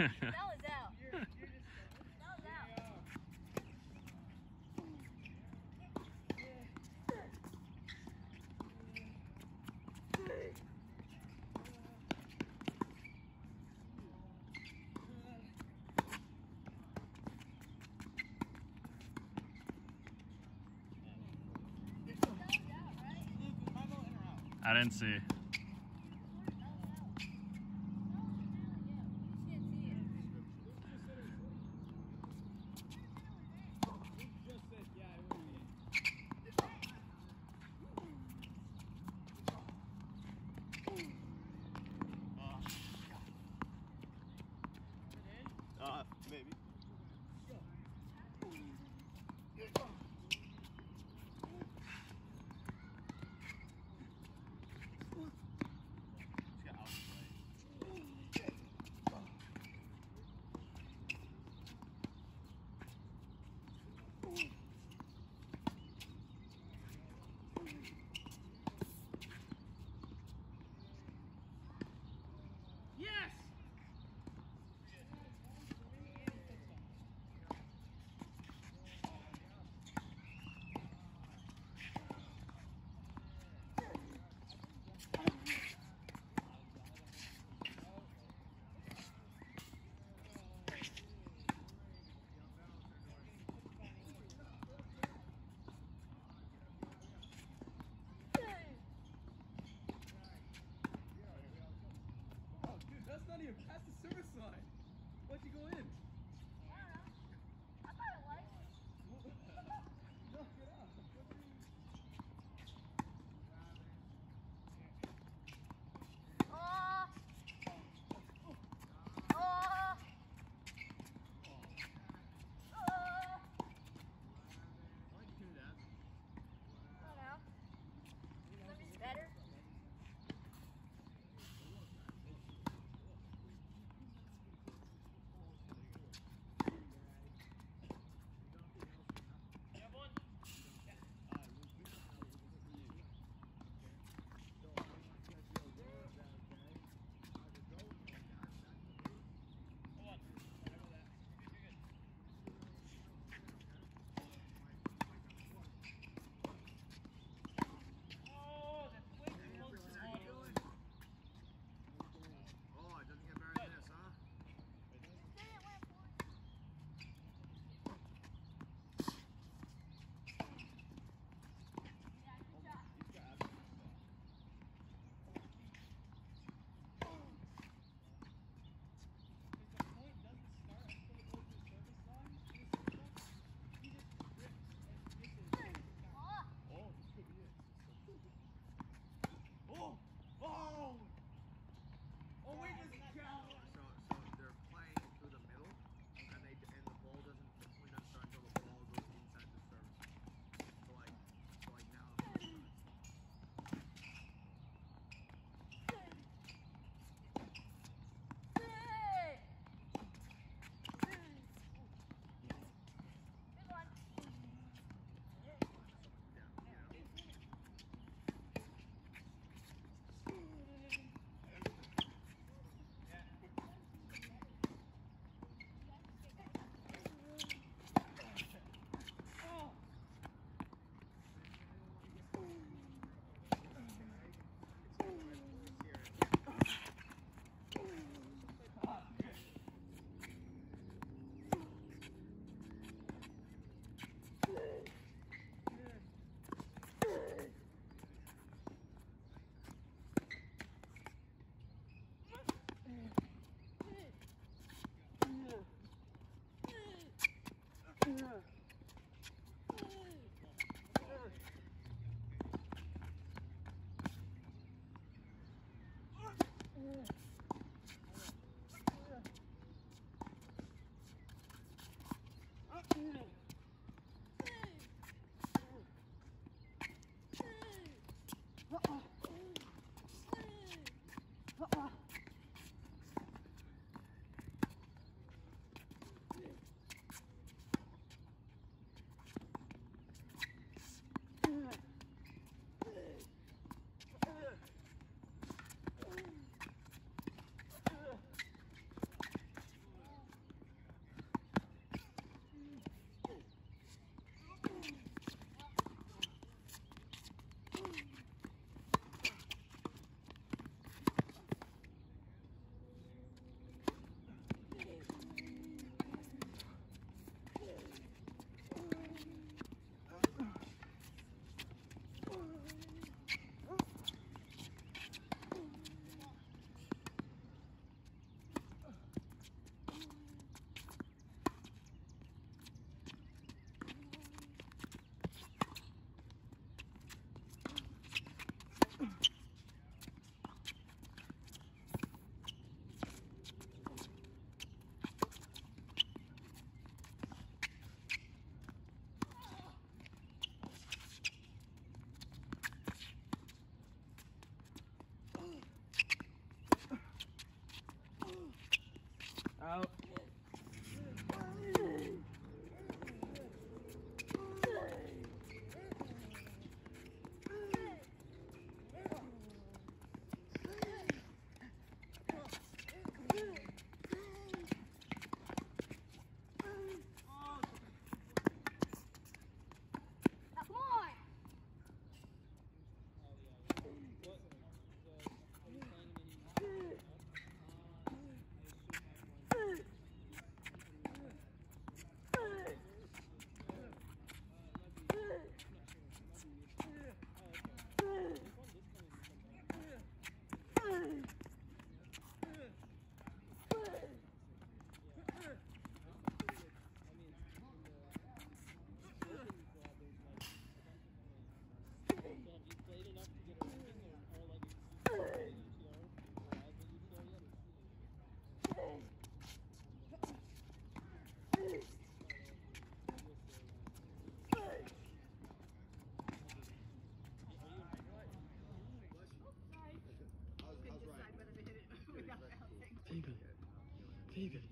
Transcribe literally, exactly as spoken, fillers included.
was out. You're, you're just, that was out. I didn't see. Uh, maybe. Yes! That's not even past the service line. Why'd you go in? I don't know. I thought it was. No, get out. Oh! Oh! Oh! Why'd you do that? I don't know. Something's better. Oh! Oh! Oh, wait, does it count? So, so they're playing through the middle, and they and the ball doesn't the point doesn't start until the ball goes inside the service. So like, so like now. David.